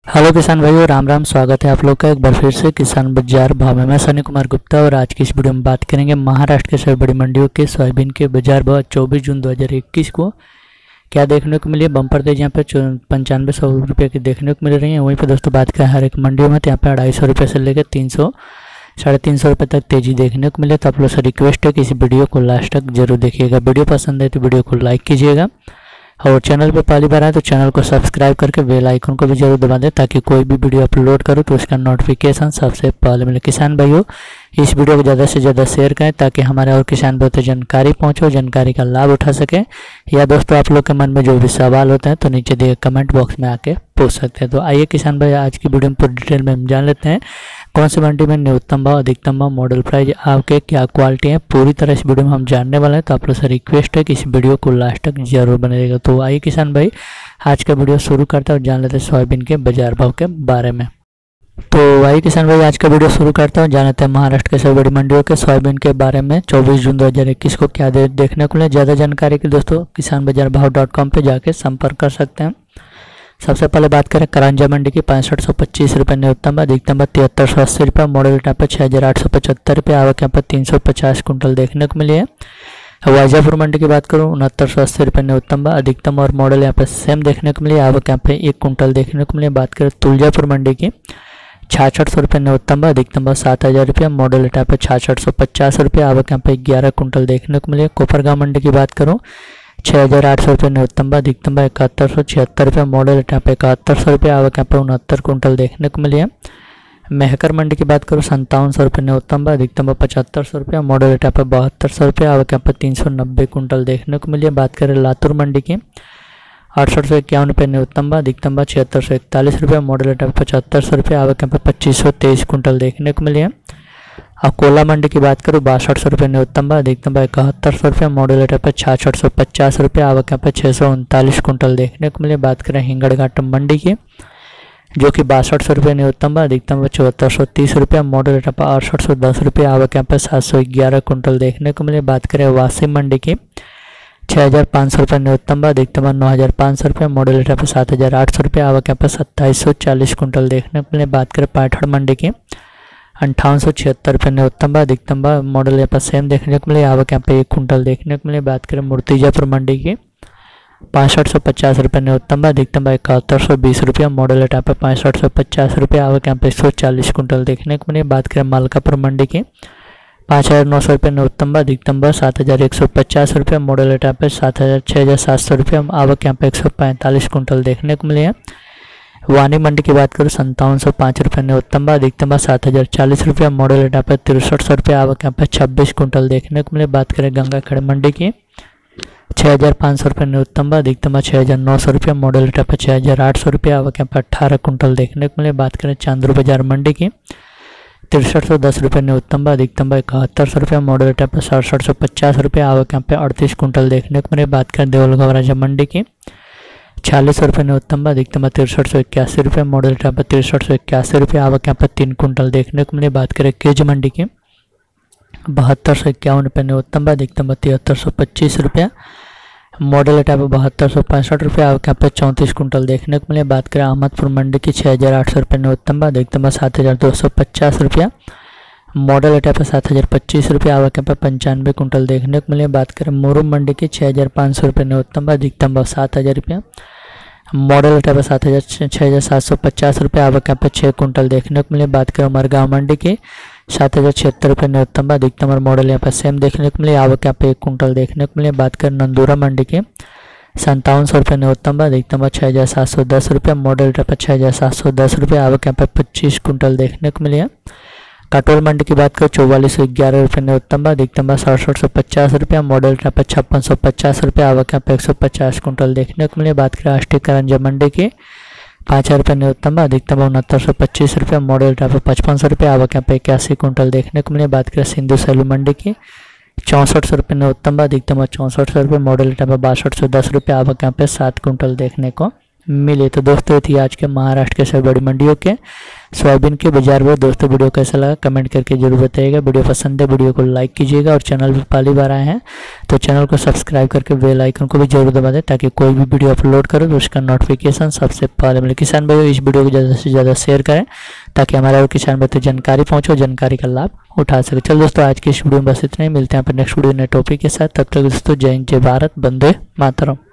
Hello किसान भाइयों, राम राम। स्वागत है आप लोग का एक बार फिर से किसान बाजार भाव में। मैं सनी कुमार गुप्ता और आज की इस वीडियो में बात करेंगे महाराष्ट्र के सभी बड़ी मंडियों के सोयाबीन के बाजार भाव 24 जून 2021 को क्या देखने को मिली। बम्पर तेज यहाँ पे 9500 रुपये की देखने को मिल रही है। वहीं पर दोस्तों बात करें हर एक मंडियों में, तो यहाँ पे 250 रुपये से लेकर 300 350 रुपये तक तेजी देखने को मिले। तो आप लोग से रिक्वेस्ट है कि इस वीडियो को लास्ट तक जरूर देखिएगा। वीडियो पसंद है तो वीडियो को लाइक कीजिएगा और चैनल पे पहली बार आए तो चैनल को सब्सक्राइब करके बेल आइकन को भी जरूर दबा दें ताकि कोई भी वीडियो अपलोड करो तो उसका नोटिफिकेशन सबसे पहले मिले। किसान भाइयों, इस वीडियो को ज़्यादा से ज़्यादा शेयर करें ताकि हमारे और किसान भाइयों तक जानकारी पहुंचे, जानकारी का लाभ उठा सके। या दोस्तों आप लोग के मन में जो भी सवाल होते हैं तो नीचे दिए कमेंट बॉक्स में आके पूछ सकते हैं। तो आइए किसान भाई, आज की वीडियो में पूरी डिटेल में हम जान लेते हैं कौन सी मंडी में न्यूनतम भाव, अधिकतम भाव, मॉडल प्राइस आपके क्या क्वालिटी है, पूरी तरह इस वीडियो में हम जानने वाले हैं। तो आप लोग से रिक्वेस्ट है कि इस वीडियो को लास्ट तक जरूर बनेगा। तो आइए किसान भाई, आज का वीडियो शुरू करते हैं और जान लेते हैं सोयाबीन के बाजार भाव के बारे में। तो आइए किसान भाई, आज का वीडियो शुरू करता हूँ। जान लेते हैं महाराष्ट्र के सभी बड़ी मंडियों के सोयाबीन के बारे में 24 जून 2021 को क्या देखने को मिले। ज़्यादा जानकारी के दोस्तों किसान बाजार भाव.com पे जाके संपर्क कर सकते हैं। सबसे पहले बात करें करंजा मंडी की 6525 रुपये न्यूनतम, अधिकतम 7380 रुपये, मॉडल यहाँ पे 6875 रुपये, आवक यहाँ पर 350 कुंटल देखने को मिली है। वाजापुर मंडी की बात करूँ 6980 रुपये न्यूनतम, अधिकतम और मॉडल यहाँ पे सेम देखने को मिली, आवक यहाँ पे 1 कुंटल देखने को मिली। बात करें तुलजापुर मंडी की 6600 रुपये न्यूनतम, अधिकतम 7000 रुपये, मॉडल यहाँ पे 6650 रुपये, आवक यहाँ पे 11 कुंटल देखने को मिली। कोपरगांव मंडी की बात करूँ 6800 रुपये न्यूनतम, अधिकतम 7176 रुपये, मॉडल यहाँ पे 7100 रुपये, आवक यहाँ पे 69 कुंटल देखने को मिली है। मेहकर मंडी की बात करूँ 5700 रुपये न्यूनतम, अधिकतम 7500 रुपये, मॉडल यहाँ पे 7200 रुपये, आवक यहाँ पे 390 कुंटल देखने को मिली है। बात करें लातूर मंडी की 6851 रुपये न्यूनतम, अधिकतम 7641 रुपये, मॉडल यहाँ पे 7500 रुपये, आवक यहाँ पे 2523 कुंटल देखने को मिली है। अकोला मंडी की बात करूँ 6200 रुपये न्यूनतम, अधिकतम 7100 रुपये, मॉडल यहाँ पे 6650 रुपये, आवक यहाँ पे 639 कुंटल देखने को मिले। बात करें हिंगड़घाट मंडी की जो कि 6200 रुपये न्यूनतम, अधिकतम 7430 रुपये, मॉडल यहाँ पे 6810 रुपये, आवक यहाँ पे 711 कुंटल देखने को मिले। बात करें वाशिम मंडी की 6500 रुपये न्यूनतम, अधिकतम 9500 रुपये, मॉडल यहाँ पे 7800 रुपये, आवक यहाँ पे 2740 कुंटल देखने को मिले। बात करें पाठड़ मंडी की 5876 रुपये न्यूनतम, अधिकतम मॉडल यहाँ पर सेम देखने को मिले, आवक यहाँ पे 1 कुंटल देखने को मिले। बात करें मूर्तिजापुर मंडी की 6550 रुपये न्यूनतम, अधिकतम 7120 रुपये, मॉडल यहाँ पे 6550 रुपये, आवक यहाँ पे 140 कुंटल देखने को मिले। बात करें मलकापुर मंडी की 5900 रुपये न्यूनतम, अधिकतम 7150 रुपये, मॉडल यहाँ पे 6700 रुपये, आवक यहाँ पे 145 कुंटल देखने को मिले हैं। वानी मंडी की बात करूँ 5705 रुपये न्यूनतम, अधिकतम 7040 रुपये, मॉडल यहाँ पे 6300 रुपये, आवक यहाँ पे 26 कुंटल देखने को मिले। बात करें गंगाखेड़ मंडी की 6500 रुपये न्यूनतम, अधिकतम 6900 रुपये, मॉडल यहाँ पे 6800 रुपये, आवक यहाँ पे 18 कुंटल देखने को मिले। बात करें चांदरू बाजार मंडी की 6310 रुपये न्यूनतम, अधिकतम 7100 रुपये, मॉडल यहाँ पे 6750 रुपये, आवक यहाँ पे 38 कुंटल देखने को मिले। बात करें देवलगांव राजा मंडी की 4600 रुपये न्यूनतम, अधिकतम 6381 रुपये, मॉडल यहाँ पे 6381 रुपये, आवक यहाँ पे 3 कुंटल देखने को मिले। बात करें केज मंडी की 7251 रुपये न्यूनतम, अधिकतम 7325 रुपये, मॉडल यहाँ पे 7265 रुपये, आवक यहाँ पे 34 कुंटल देखने को मिले। बात करें अहमदपुर मंडी की 6800 रुपये न्यूनतम, अधिकतम 7250 रुपये, मॉडल यहाँ पे 7025 रुपये, आवक यहाँ पे 95 कुंटल देखने को मिले। बात करें मोरू मंडी की 6500 रुपये न्यूनतम, अधिकतम 7000 रुपये, मॉडल यहाँ पे 6750 रुपये, आवक यहाँ पे 6 कुंटल देखने को मिले। बात करें उमरगांव मंडी की 7076 रुपये न्यूनतम, अधिकतम और मॉडल यहाँ पे सेम देखने को मिले, आवक यहाँ पे 1 कुंटल देखने को मिले। बात करें नंदूरा मंडी की 5700 रुपये न्यूनतम, अधिकतम 6710 रुपये, मॉडल यहाँ पे 6710 रुपये, आवक यहाँ पे 25 कुंटल देखने को मिले। काटोल मंडी की बात करें 4411 रुपये न्यूनतम, अधिकतम 6750 रुपये, मॉडल यहाँ पे 5650 रुपये, आवक यहाँ पे 150 कुंटल देखने को मिले। बात करें राष्ट्रीय करंजा मंडी की 5000 रुपये न्यूनतम, अधिकतम 6925 रुपये, मॉडल यहाँ पे 5500 रुपये, आवक यहाँ पे 81 कुंटल देखने को मिले। बात करें सिंधु सैलू मंडी की 6400 रुपये न्यूनतम, अधिकतम 6400 रुपये, मॉडल यहाँ पे 6210 रुपये, आवक यहाँ पे 7 कुंटल देखने को मिले। तो दोस्तों थी आज के महाराष्ट्र के सभी बड़ी मंडियों के सोयाबीन के बाजार भाव। दोस्तों वीडियो कैसा लगा कमेंट करके जरूर बताइएगा। वीडियो पसंद है वीडियो को लाइक कीजिएगा और चैनल पर पहली बार आए हैं तो चैनल को सब्सक्राइब करके बेल आइकन को भी जरूर दबा दें ताकि कोई भी वीडियो अपलोड करो तो उसका नोटिफिकेशन सबसे पहले मिले। किसान भाइयों इस वीडियो को ज़्यादा से ज़्यादा शेयर करें ताकि हमारे और किसान भाई तक जानकारी पहुँचे, जानकारी का लाभ उठा सके। चलो दोस्तों आज की इस वीडियो में बस इतना ही, मिलते हैं पर नेक्स्ट वीडियो नए टॉपिक के साथ। तब तक दोस्तों जय हिंद, जय भारत, वंदे मातरम।